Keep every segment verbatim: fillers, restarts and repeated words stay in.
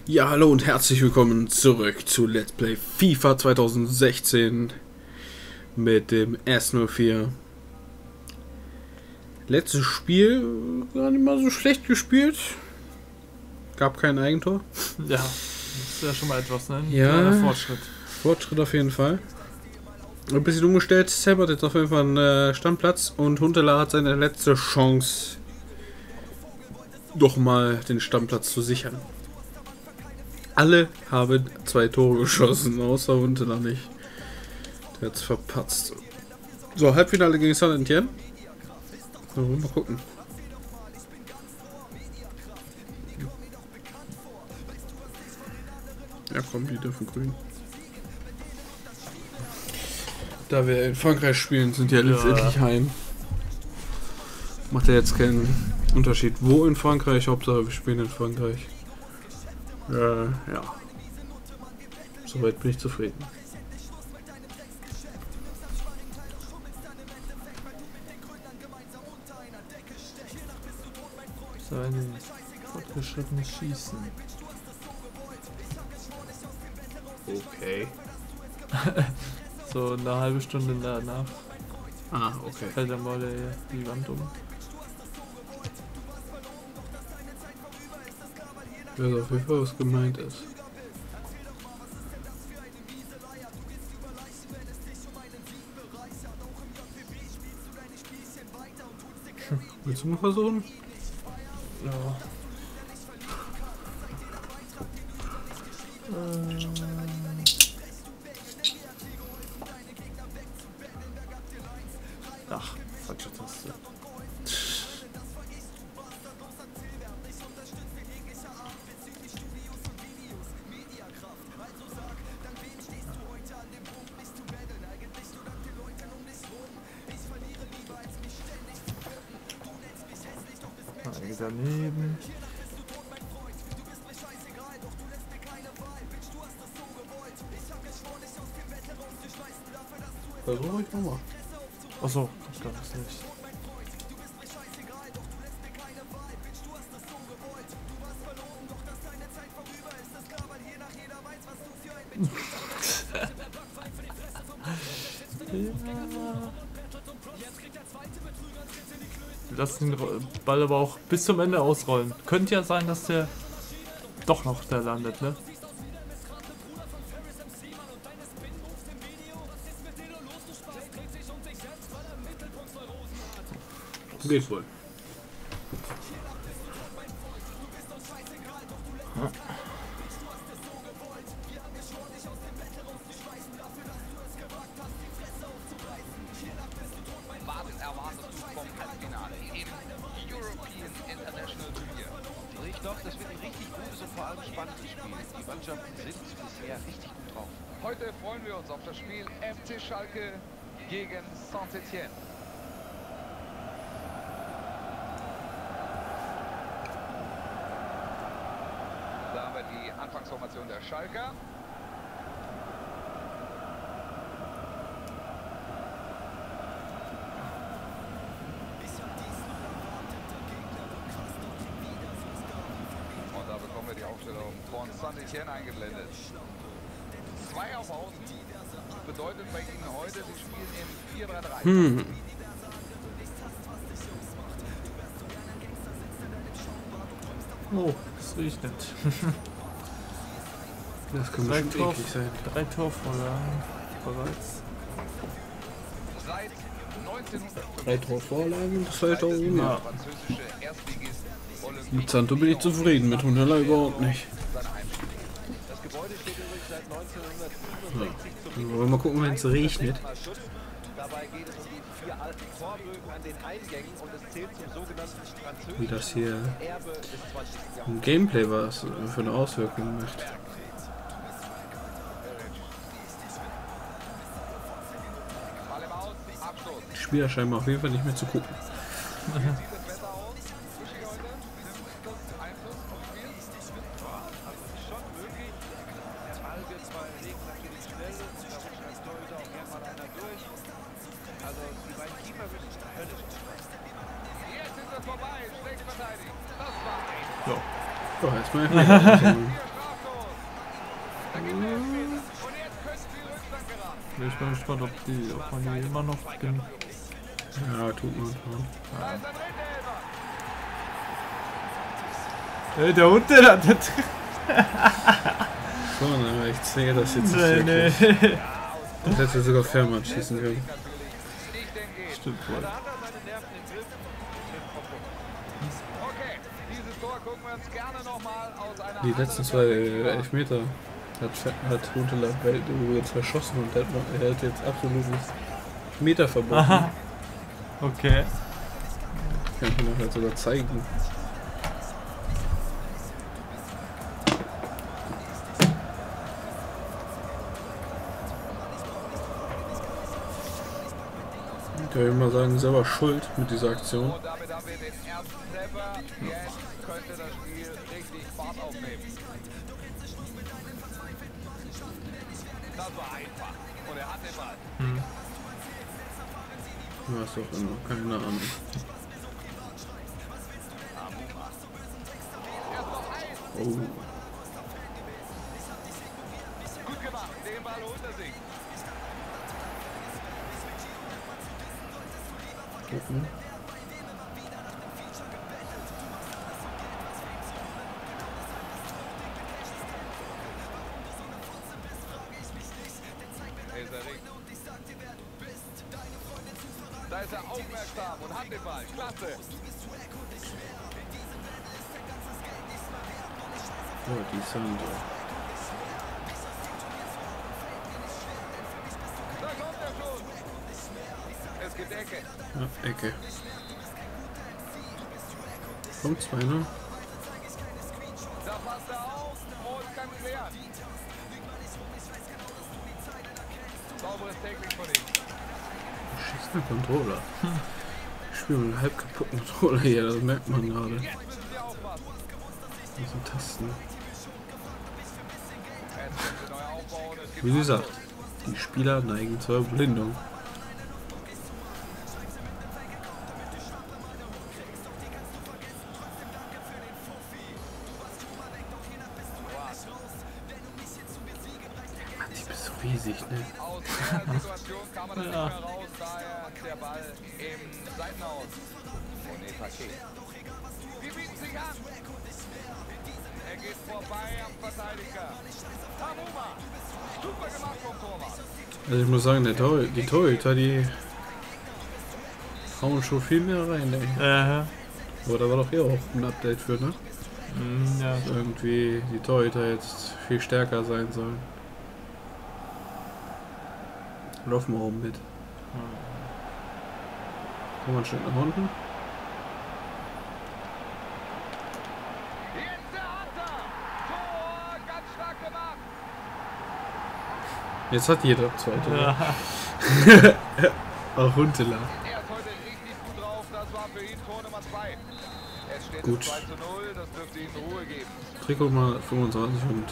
Ja, hallo und herzlich willkommen zurück zu Let's Play FIFA zwanzig sechzehn mit dem S null vier. Letztes Spiel gar nicht mal so schlecht gespielt. Gab kein Eigentor. Ja, das ist ja schon mal etwas, ne? Ja, kleiner Fortschritt. Fortschritt auf jeden Fall. Ein bisschen umgestellt. Sepp hat jetzt auf jeden Fall einen äh, Stammplatz und Huntelaar hat seine letzte Chance, doch mal den Stammplatz zu sichern. Alle haben zwei Tore geschossen, außer Huntelaar nicht. Der hat's verpatzt. So, Halbfinale gegen Saint-Etienne. So, mal gucken. Ja komm, die dürfen grün. Da wir in Frankreich spielen, sind ja letztendlich Ja. heim. Macht ja jetzt keinen Unterschied, wo in Frankreich, Hauptsache wir spielen in Frankreich. Äh, ja. Soweit bin ich zufrieden. So ein fortgeschrittenes Schießen. Okay. So eine halbe Stunde danach Ah, okay. fällt dann mal der, die Wand um. Ich weiß auf jeden Fall, was gemeint ist. Willst du mal versuchen? Ja. Ähm. Ach, falsche Taste. Einige daneben. Versuche ich nochmal. Achso, ich glaube es nicht. Wir lassen den Ro- Ball aber auch bis zum Ende ausrollen. Könnte ja sein, dass der doch noch da landet, ne? Geht wohl. Was erwartest du vom Halbfinale im European International Turnier? Ich glaube, das wird ein richtig gutes und vor allem spannendes Spiel. Die Mannschaften sind bisher richtig gut drauf. Heute freuen wir uns auf das Spiel F C Schalke gegen Saint-Etienne. Da haben wir die Anfangsformation der Schalker. Und da bekommen wir die Aufstellung von Saint-Etienne eingeblendet. Zwei auf Außen bedeutet bei Ihnen heute, Sie spielen im vier drei drei. Hm. Oh, das riecht nicht. Das kann Drei, bestimmt Tor, eklig sein. drei Torvorlagen bereits. Seit neunzehnhundertfünfzig Drei Torvorlagen, das reicht auch ohne. Ja. französische Erstligist Mit Santo bin ich zufrieden, mit Huntelaar überhaupt nicht. seine Heimspiele. Das Gebäude steht übrigens seit neunzehnhundertfünfundsechzig zum Wollen wir mal gucken, wenn es regnet. Thema Schutz. Dabei geht es um die vier alten Torbögen an den Eingängen und es zählt zum sogenannten Wie französischen das hier Erbe des zwanzigsten Jahrhunderts. im Gameplay was für eine Auswirkung macht. Ball im Aus, Abstoß. Die Spieler scheinen auf jeden Fall nicht mehr zu gucken. Sieht das Wetter aus? Buschig heute? Nimmt das Einfluss aufs Spiel? Also es ist schon möglich. Der Ball wird zwar legen natürlich schnell, da rutscht als Torhüter auch gerne mal einer durch. Also die beiden Keeper müssen höllisch aufpassen. Jetzt ist es vorbei. Schlecht verteidigt. Das war ein Ja. Doch, erstmal. Ich bin gespannt, ob, die, ob man die immer noch gen Ja, tut man. Da ist der dritte Elfer. Ey, der Hund, der hat das. Schon, aber ich sehe das jetzt nicht Nee, nee. wirklich. Das hätte sogar Fährmann schießen können. Nicht den geht. Stimmt wohl. Da hat er seine Nerven im Griff. Schön Kombo. Okay, dieses Tor gucken wir uns gerne nochmal aus einer Die letzten zwei anderen äh, Elfmeter hat, hat Huntelaar jetzt verschossen und hat, er hat jetzt absolutes Meterverbot. Aha. Okay. Kann ich mir nachher sogar zeigen. Ich würde mal sagen, selber schuld mit dieser Aktion. Und damit haben wir den ersten Treffer. Jetzt könnte das Spiel richtig Fahrt aufnehmen. Das war einfach. Und er hat den Ball. Hm. Was auch immer, keine Ahnung. Erst noch eins. Oh. Gut gemacht. Den Ball unter sich. Gucken. Da ist er aufmerksam und hat den Ball. Klasse. Oh, die Sandra. Da kommt er schon. Es gibt Ecke. Ja, Ecke. Kommt zwei, ne? Da passt er auf und kann klären. Sauberes Tackling von ihm. Schießt der Controller. Ich spiele mit einem halb kaputten Controller hier, das merkt man gerade. Jetzt müssen wir aufpassen. Das sind Tasten. Jetzt können sie neu aufbauen. Es gibt Wie gesagt, die Spieler neigen zur Blindung. Mann, die bist so riesig, ne? Aus der Situation kam man dann Ja. nicht mehr raus, daher der Ball im Seitenhaus. Und Epake. Die bieten sich an. Er geht vorbei am Verteidiger. Tamuma. Super gemacht vom Torwart. Also ich muss sagen, der Tor, die Torhüter, die hauen schon viel mehr rein, ey. Äh, Aber da war doch hier auch ein Update für, ne? mh, ja. Dass irgendwie die Torhüter jetzt viel stärker sein sollen. Laufen wir oben mit. Kann man schön nach unten? Jetzt der Hunter. Tor, ganz stark gemacht. Jetzt hat jeder zwei Tore. Ja. Auch Huntelaar. Er ist heute richtig gut drauf. Das war für ihn Tor Nummer zwei. Es steht Gut. zwei zu null. Das dürfte ihm Ruhe geben. Trikot mal fünfundzwanzig und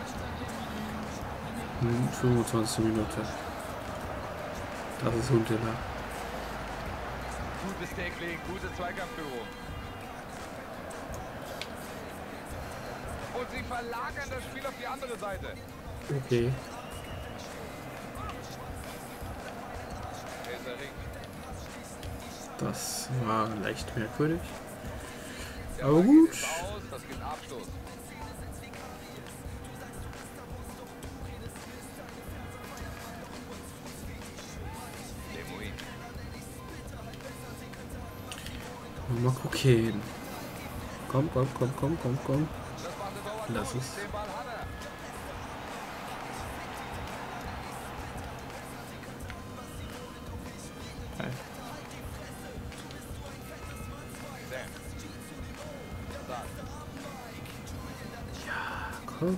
fünfundzwanzigste Minute. Das ist Huntelaar. Gutes Tackling, gute Zweikampfführung. Und sie verlagern das Spiel auf die andere Seite. Okay. Esering. Das war leicht merkwürdig. Der Aber Ball gut. geht ins Aus, das gibt Abstoß. Lemoin. Mal gucken. Komm, komm, komm, komm, komm, komm. Das war eine Dauer. Lass es. Den Ball hat er. Hey. Sam. Dann. Komm.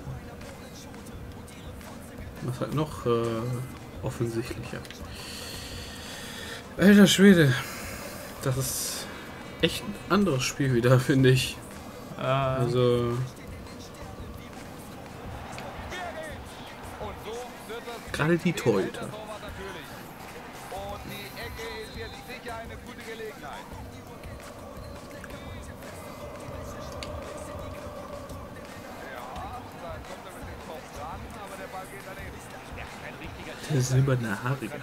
Was halt noch äh, offensichtlicher. Alter Schwede. Das ist echt ein anderes Spiel wieder, finde ich. Äh, Also, Und so wird das gerade die Torhüter. Der Torwart natürlich. Und die Ecke ist jetzt sicher eine gute Gelegenheit. Ja, da kommt er mit dem Kopf ran, aber der Ball geht daneben. Ja, kein richtiger Der silberne Haare gehabt.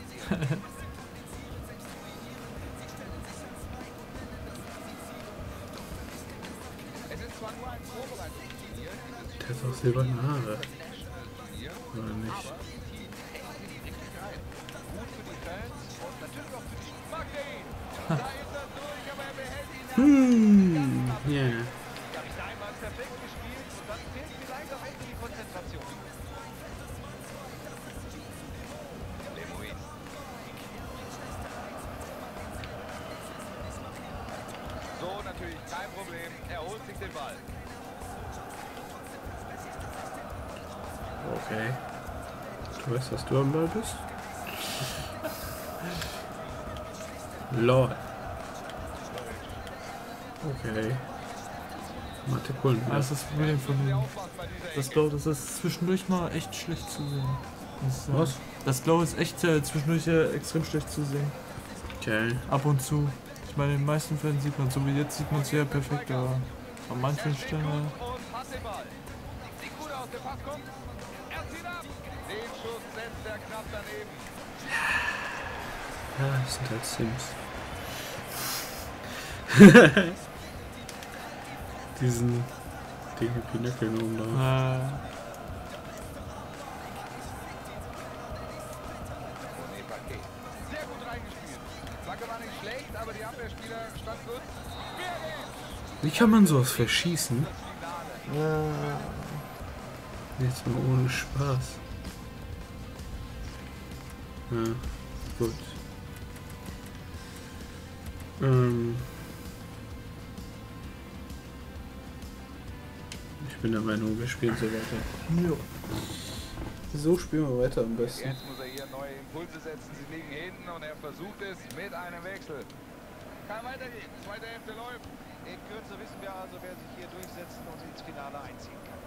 Es ist zwar nur ein Vorbereitungsturnier, dieses Der hat auch silberne Haare. Turnier, Oder nicht? aber die Team hängt sich richtig rein. Gut für die Fans und natürlich auch für die Spieler. Da ist er durch, aber er behält ihn. Hm, ja. Yeah. Ja, bis dahin war es perfekt gespielt und dann fehlt vielleicht auch echt die Konzentration. Lemoin. So, natürlich kein Problem. Er holt sich den Ball. Okay. Du weißt, dass du am Ball bist? Lord. Okay. Mathe Kullen. Ah, das ist das Problem von dem. Aufwand bei dieser Das Ecke. Blau, das ist zwischendurch mal echt schlecht zu sehen. Das, äh, Was? Das Blau ist echt äh, zwischendurch äh, extrem schlecht zu sehen. Okay. Ab und zu. Ich meine, in den meisten Fällen sieht man so wie jetzt sieht man es ja perfekt, aber an manchen Stellen. äh, Und hat den Ball. Sieht gut aus, der Pass kommt. Er zieht ab. Den Schuss setzt er knapp daneben. Ja, das sind halt Sims. Diesen dicken Pinöckeln oben da. Äh, René Paquet. Sehr gut reingespielt. Flanke war nicht schlecht, aber die Abwehrspieler stand gut. Birgit. Wie kann man sowas verschießen? Das Finale. Jetzt mal ohne Spaß. Ja, gut. Ähm ich bin der Meinung, wir spielen so weiter. ja. So spielen wir weiter am besten. Jetzt muss er hier neue Impulse setzen. Sie liegen hinten und er versucht es mit einem Wechsel. Kann weitergehen. Zweite Hälfte läuft. In Kürze wissen wir also, wer sich hier durchsetzen und ins Finale einziehen kann.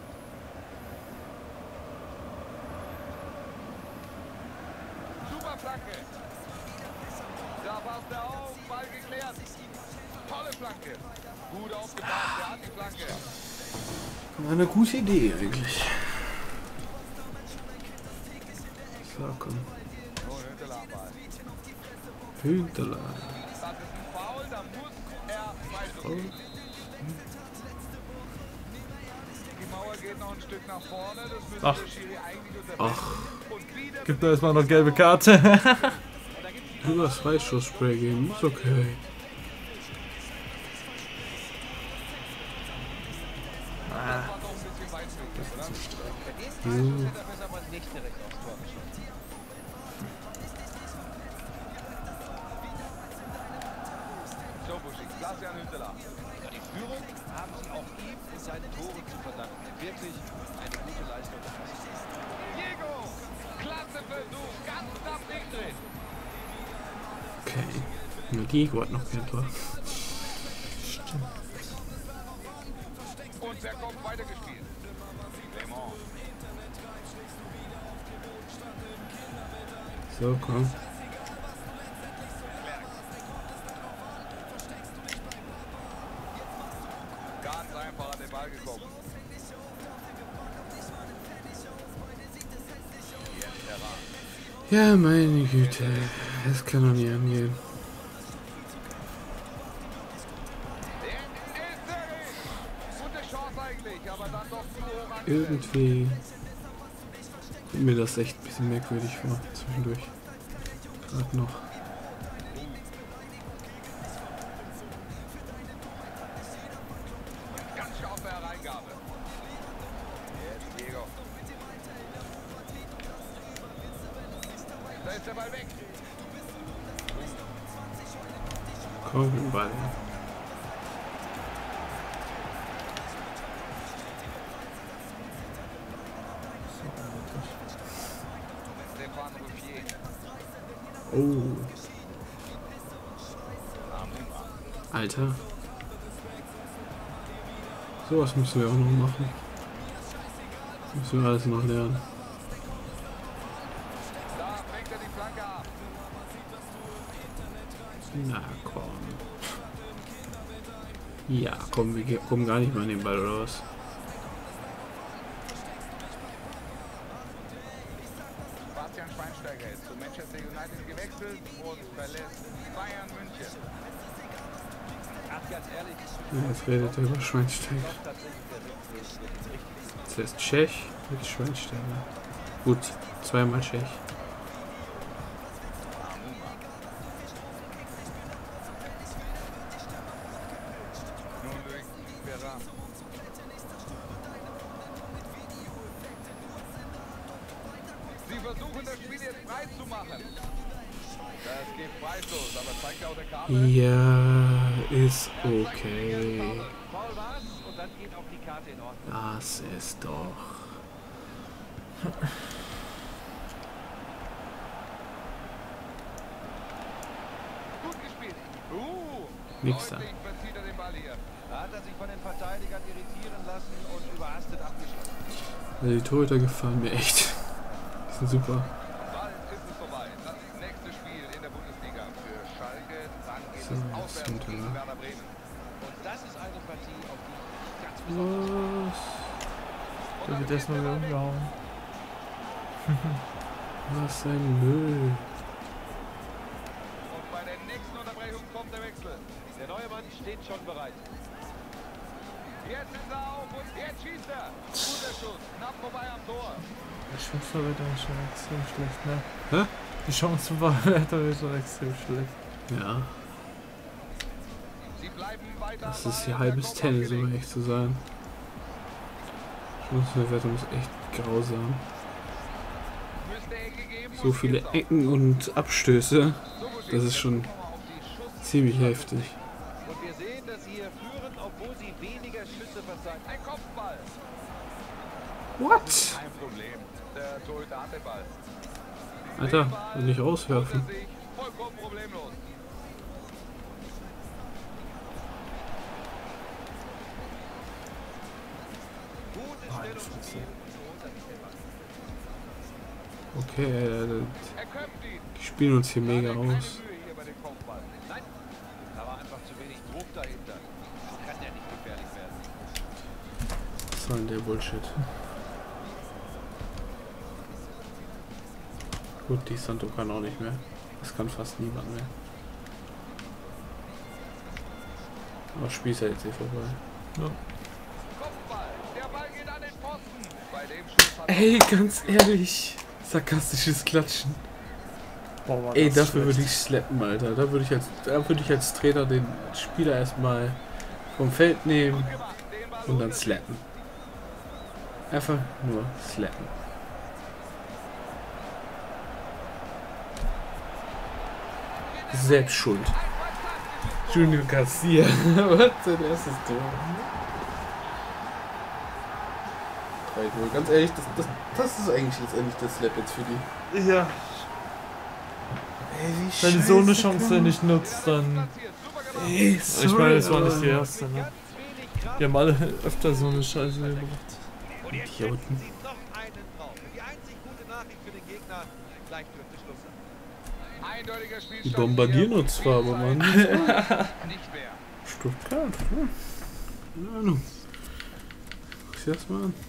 Super Flanke. Da passt er auf. Ball geklärt. Tolle Flanke. Gut aufgepasst. Er hat die Flanke. Eine gute Idee eigentlich. So, komm. Oh, Hünteler am Ball. Hünteler. Das ist ein Foul. Da muss er weiter. Die Mauer geht noch ein Stück nach vorne. Das müsste Ach. der Schiri eigentlich unterbinden. Ach, Und wieder Gibt da erstmal noch gelbe Karte. nur das Freischussspray geben, ist okay. war doch ein bisschen weit weg, oder? Bei dem Freistoß hätte er besser mal nicht direkt aufs Tor geschossen. Schobuschig, Klasse an Hünteler. Ja, die Führung haben sie auch ihm und seinen Toren zu verdanken. Wirklich eine gute Leistung. Diego! Klasse Versuch, ganz knapp nicht drin. Okay. Nur Diego hat noch kein Tor. Und wer kommt weitergespielt? Clement. So, komm. Ganz einfach an den Ball gekommen. Jetzt heran. Ja, meine Güte. Das kann doch nicht angehen. Der ist drin. Gute Chance eigentlich, aber dann doch zu hoch angesetzt. Irgendwie kommt mir das echt ein bisschen merkwürdig vor, zwischendurch. Gerade noch. Ganz scharfe Hereingabe. Jetzt Diego. Da ist der Ball weg. Komm, den Ball. Stefan Ruffier. Oh, Amuma. Alter. Sowas müssen wir auch noch machen. Müssen wir alles noch lernen. Da fängt er die Flanke ab. Na komm. Ja, komm, wir ge- kommen gar nicht mal an den Ball, oder was? Bastian zu Manchester United gewechselt und verlässt Bayern München. Ach, ganz ehrlich, Ja, jetzt redet er über Schweinsteiger. ich glaube tatsächlich, der Wechsel ist richtig. Das heißt Tschech mit Schweinsteiger. Gut, zweimal Tschech. Nun durch Ferran. Sie versuchen das Spiel jetzt frei zu machen. Das geht freistoß, aber zeigt auch der Karte. Ja, ist okay. Foul war's und dann geht auch die Karte in Ordnung. Das ist doch. Gut gespielt. Uh, Nix da. deutlich verzieht er den Ball hier. Da hat er sich von den Verteidigern irritieren lassen und überhastet abgeschlossen. Also die Torhüter gefallen mir echt. Die sind super. Bald ist es soweit. Das nächste Spiel in der Bundesliga für Schalke. Dann geht So, es jetzt auswärts runter, gegen ne? Werder Bremen. Und das ist eine Partie, auf die ich ganz besonders Was? Da wird erstmal wieder umgehauen. Was ein Müll. Und bei der nächsten Unterbrechung kommt der Wechsel. Der neue Mann steht schon bereit. Jetzt ist er auf und jetzt schießt er. Guter Schuss, knapp vorbei am Tor. Die Chance war wieder schon extrem schlecht, ne? Hä? Die Chance war wieder schon extrem schlecht. Ja, Sie bleiben weiter. das am ist Ball, hier der halbes Kopf Tennis, um abgelegt. echt zu sein. Chancenverwertung ist echt grausam. Müsste Ecke geben So und viele geht's auch. Ecken und Abstöße. So gut Das geht's. ist schon Jetzt kommen wir auf die Schuss- ziemlich heftig. Und wir sehen, dass sie hier führen, obwohl sie weniger Schüsse verzeichnen. Ein Kopfball. What? Kein Problem. Der Torhüter hat den Ball. Alter, Den Ball will ich rauswerfen. unter sich, vollkommen problemlos. Gutes Stellungsspiel. So holt er sich den Ball. Okay, äh, Er köpft ihn. die spielen uns hier mega Keine Mühe aus. hier bei dem Kopfball. Nein, da war einfach zu wenig Druck dahinter. So kann der nicht gefährlich werden. Was soll denn der Bullshit? Gut, die Santo kann auch nicht mehr. Das kann fast niemand mehr. Aber das Spiel ist ja jetzt eh vorbei. Kopfball. Der Ball geht an den Pfosten. Bei dem Schuss hat Ey, ganz ehrlich. Sarkastisches Klatschen. Boah, war Ey, das dafür schlecht. würde ich slappen, Alter. Da würde ich als, da würde ich als Trainer den Spieler erstmal vom Feld nehmen gemacht. Den Ball und dann unter sich. slappen. Einfach nur slappen. Selbst schuld. Junior Garcia. Was? Sein erstes Tor. drei null. Ganz ehrlich, das, das, das ist eigentlich letztendlich das Slap jetzt für die. Ja, Ey, wie wenn du so eine scheiße Chance kann- nicht nutzt, dann. Platziert. Super gemacht. Ey, Ich sorry, meine, das war nicht die aber- erste, ne? Ganz wenig Kraft. Die haben alle öfter so eine Scheiße gebracht. Und jetzt Idioten. setzen sie noch einen drauf. Und die einzig gute Nachricht für den Gegner, gleich dürfte Schluss sein. Eindeutiger Spielstand Die bombardieren hier. uns zwar, aber man. Nicht mehr. Stuttgart, ja. Keine Ahnung. Guck dir das mal an.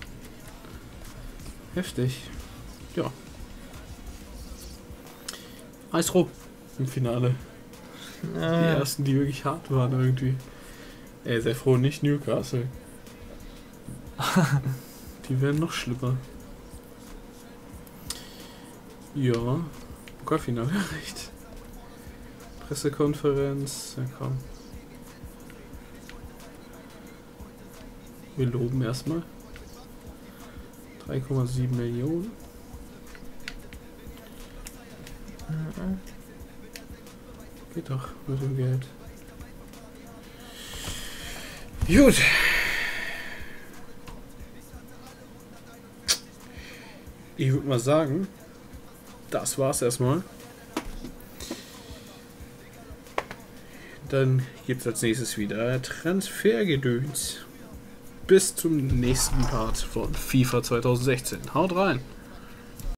Heftig. Ja. Eisrup im Finale. Die Ja, ersten, die wirklich hart waren irgendwie. Ey, sei froh, nicht Newcastle. Die werden noch schlimmer. Ja. Pokalfinale erreicht. Pressekonferenz. Ja, komm. Wir loben erstmal. drei Komma sieben Millionen. Geht doch mit dem Geld. Gut. Ich würde mal sagen, das war's erstmal. Dann gibt's als nächstes wieder Transfergedöns. Bis zum nächsten Part von FIFA zwanzig sechzehn. Haut rein!